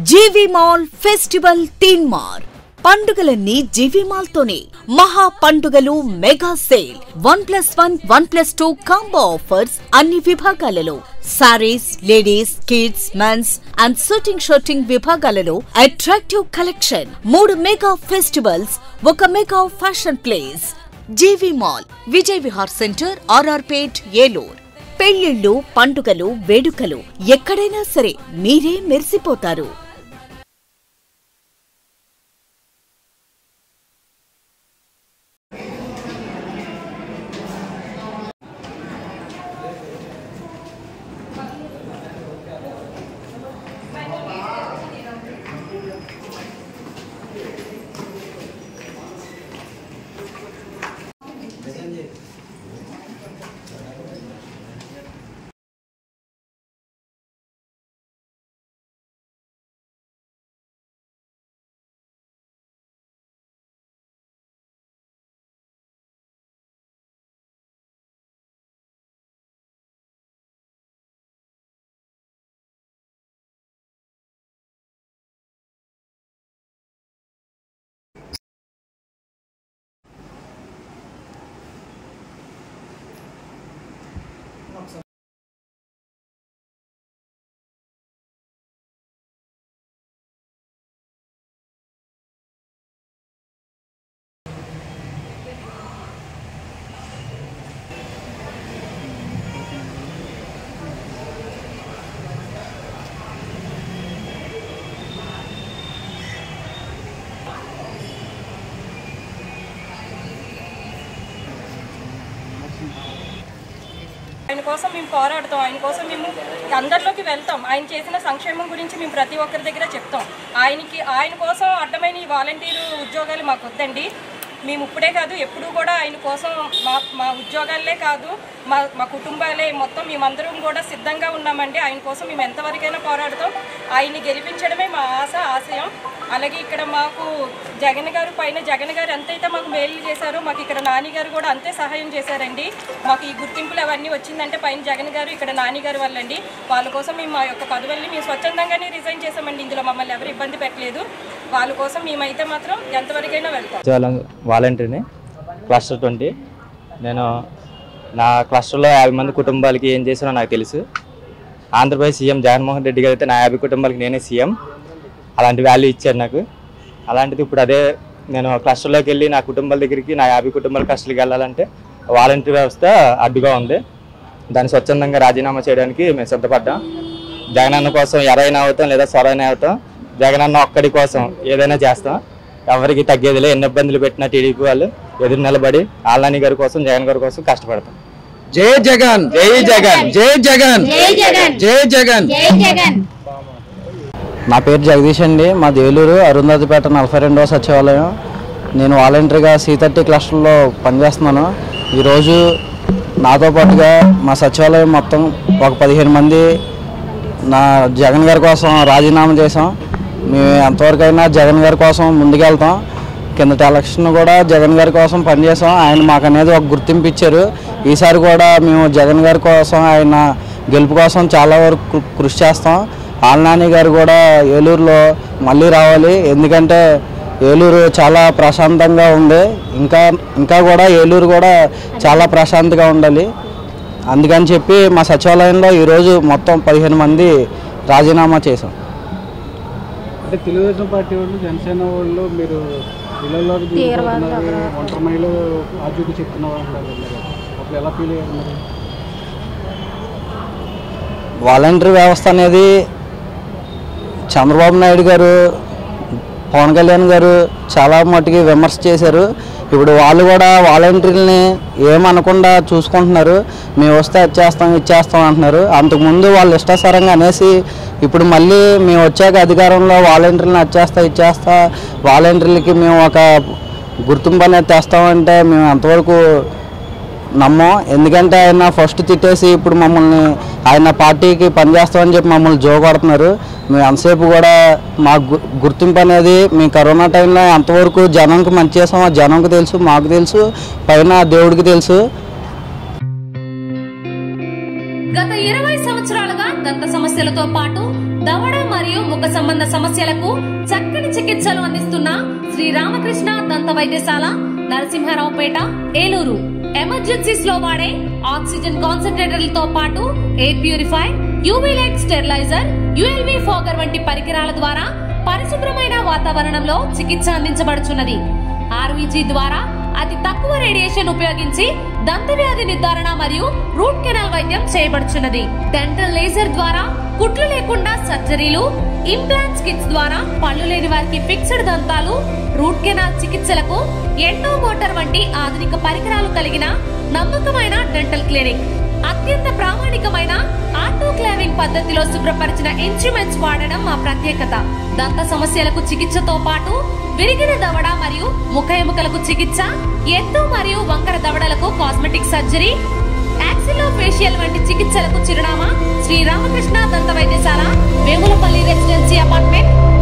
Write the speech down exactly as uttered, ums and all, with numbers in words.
GV mall festival తీన్ మార్ పండుగలన్నీ GV mall తోనే మహా పండుగలు mega sale one plus one one plus two combo offers అన్ని విభాగాలలో saris ladies kids mens and suiting suiting విభాగాలలో అట్రాక్టివ్ కలెక్షన్ మూడు మెగా ఫెస్టివల్స్ ఒక mega fashion place GV mall Vijay Vihar centre RR Pet Eluru పెళ్లిళ్ళు పండుగలు వేడుకలు ఎక్కడైనా సరే మీరే మెరిసిపోతారు. ఆయన కోసం మేము పోరాడతాం, ఆయన కోసం మేము అందరిలోకి వెళ్తాం, ఆయన చేసిన సంక్షేమం గురించి మేము ప్రతి ఒక్కరి దగ్గర చెప్తాం. ఆయనకి ఆయన కోసం అడ్డమైన ఈ వాలంటీరు ఉద్యోగాలు మాకు వద్దండి. మేము ఇప్పుడే కాదు ఎప్పుడూ కూడా ఆయన కోసం మా మా ఉద్యోగాలే కాదు మా మా కుటుంబాలే మొత్తం మేమందరం కూడా సిద్ధంగా ఉన్నామండి. ఆయన కోసం మేము ఎంతవరకైనా పోరాడతాం. ఆయన్ని గెలిపించడమే మా ఆశ ఆశయం. అలాగే ఇక్కడ మాకు జగన్ గారు పైన జగన్ గారు ఎంతైతే మాకు మేలు చేశారో మాకు ఇక్కడ నాని గారు కూడా అంతే సహాయం చేశారండి. మాకు ఈ గుర్తింపులు అవన్నీ వచ్చిందంటే పైన జగన్ గారు ఇక్కడ నాని గారు వాళ్ళండి. వాళ్ళ కోసం మేము మా యొక్క పదవుల్ని మేము స్వచ్ఛందంగానే రిజైన్ చేసామండి. ఇందులో మమ్మల్ని ఎవరు ఇబ్బంది పెట్టలేదు. వాళ్ళ కోసం మేమైతే మాత్రం ఎంతవరకైనా వెళ్తాం. వాలంటీర్ని క్లస్టర్ ట్వంటీ. నేను నా క్లస్టర్లో యాభై మంది కుటుంబాలకి ఏం చేసానో నాకు తెలుసు. ఆంధ్రప్రదేశ్ సీఎం జగన్మోహన్ రెడ్డి గారు అయితే నా యాభై కుటుంబాలకి నేనే సీఎం. అలాంటి వాల్యూ ఇచ్చారు నాకు. అలాంటిది ఇప్పుడు అదే నేను క్లస్టర్లోకి వెళ్ళి నా కుటుంబాల దగ్గరికి నా యాభై కుటుంబాల క్లస్టర్కి వెళ్ళాలంటే వాలంటీర్ వ్యవస్థ అడ్డుగా ఉంది. దాన్ని స్వచ్ఛందంగా రాజీనామా చేయడానికి మేము సిద్ధపడ్డాం. జగనన్న కోసం ఎరైనా అవుతాం లేదా సొరైనా అవుతాం. జగనన్న ఒక్కడి కోసం ఏదైనా చేస్తాం. ఎవరికి తగ్గేదిలే. ఎన్ని ఇబ్బందులు పెట్టినా టీడీపీ వాళ్ళు ఎదురు నిలబడి ఆళ్ళని గారి కోసం జగన్ గారి కోసం కష్టపడతాం. జై జగన్, జై జగన్, జై జగన్, జై జగన్, జై జగన్. నా పేరు జగదీష్ అండి. మా ఏలూరు అరుంధతిపేట నలభై రెండవ సచివాలయం. నేను వాలంటీర్గా సి థర్టీ క్లస్టర్లో పనిచేస్తున్నాను. ఈరోజు నాతో పాటుగా మా సచివాలయం మొత్తం ఒక పదిహేను మంది నా జగన్ గారి కోసం రాజీనామా చేసాం. మేము ఎంతవరకైనా జగన్ గారి కోసం ముందుకెళ్తాం. కిందటి ఎలక్షన్ కూడా జగన్ గారి కోసం పనిచేసాం. ఆయన మాకు అనేది ఒక గుర్తింపు ఇచ్చారు. ఈసారి కూడా మేము జగన్ గారి కోసం ఆయన గెలుపు కోసం చాలా వరకు కృషి చేస్తాం. ఆళ్ళనాని గారు కూడా ఏలూరులో మళ్ళీ రావాలి. ఎందుకంటే ఏలూరు చాలా ప్రశాంతంగా ఉంది. ఇంకా ఇంకా కూడా ఏలూరు కూడా చాలా ప్రశాంతంగా ఉండాలి. అందుకని చెప్పి మా సచివాలయంలో ఈరోజు మొత్తం పదిహేను మంది రాజీనామా చేసాం. అంటే తెలుగుదేశం పార్టీ వాళ్ళు జనసేన వాళ్ళు మీరు ఇళ్లలో ఒంటరి మహిళలు ఆచూకీ చెప్తున్నారు అప్పుడు ఎలా ఫీల్ అయ్యారు? వాలంటరీ వ్యవస్థ అనేది చంద్రబాబు నాయుడు గారు పవన్ కళ్యాణ్ గారు చాలా మట్టుకి విమర్శ చేశారు. ఇప్పుడు వాళ్ళు కూడా వాలంటీర్ని ఏమనకుండా చూసుకుంటున్నారు. మేము వస్తే ఇచ్చేస్తాం ఇచ్చేస్తాం అంటున్నారు. అంతకుముందు వాళ్ళు ఇష్టాసారంగా అనేసి ఇప్పుడు మళ్ళీ మేము వచ్చాక అధికారంలో వాలంటీర్ని వచ్చేస్తా ఇచ్చేస్తా వాలంటీర్లకి మేము ఒక గుర్తింపు అనేది తెస్తామంటే మేము ఎంతవరకు నమ్మం. ఎందుకంటే ఆయన ఫస్ట్ తిట్టేసి ఇప్పుడు మమ్మల్ని ఆయన పార్టీకి పనిచేస్తామని చెప్పి మమ్మల్ని జోగొడుతున్నారు. మేము ఎంతసేపు కూడా మా గుర్తింపు అనేది మీ కరోనా టైంలో ఎంతవరకు జనంకి మంచి చేసామో జనంకి తెలుసు, మాకు తెలుసు, పైన దేవుడికి తెలుసు. గత ఇరవై సంవత్సరాలుగా దంత సమస్యలతో పాటు దవడ మరియు ముఖ సంబంధ సమస్యలకు చక్కని చికిత్సలు అందిస్తున్న శ్రీ రామకృష్ణ దంత వైద్యశాల, నరసింహారావుపేట, ఏలూరు. ఎమర్జెన్సీస్ లో వాడే ఆక్సిజన్ కాన్సంట్రేటర్లతో పాటు air purify, UV light sterilizer, ULV fogger వంటి పరికరాల ద్వారా పరిశుభ్రమైన వాతావరణంలో చికిత్స అందించబడుచున్నది. ఆర్వీజీ ద్వారా అతి తక్కువ రేడియేషన్ ఉపయోగించి దంత వ్యాధి నిర్ధారణ మరియు రూట్ కెనాల్ వైద్యం చేయబడుచున్నది. డెంటల్ లేజర్ ద్వారా కుట్లు లేకుండా సర్జరీలు, ఇంప్లాంట్స్ కిట్స్ ద్వారా పళ్ళు లేని వారికి ఫిక్స్డ్ దంతాలు, రూట్ కెనాల్ చికిత్సలకు ఎండో మోటార్ వంటి ఆధునిక పరికరాలు కలిగిన నమ్మకమైన డెంటల్ క్లినిక్. అత్యంత ప్రామాణికమైన ఆటోక్లావింగ్ పద్ధతిలో శుభ్రపరిచిన ఇన్స్ట్రుమెంట్స్ వాడడం మా ప్రత్యేకత. దంత సమస్యలకు చికిత్సతో పాటు విరిగిన దవడ మరియు ముఖ ఎముకలకు చికిత్స, ఎత్తు మరియు వంకర దవడలకు కాస్మెటిక్ సర్జరీ, యాక్సిలోఫేషియల్ వంటి చికిత్సలకు చిరునామా శ్రీ రామకృష్ణ దంత వైద్యశాల, వేములపల్లి రెసిడెన్సీ అపార్ట్మెంట్,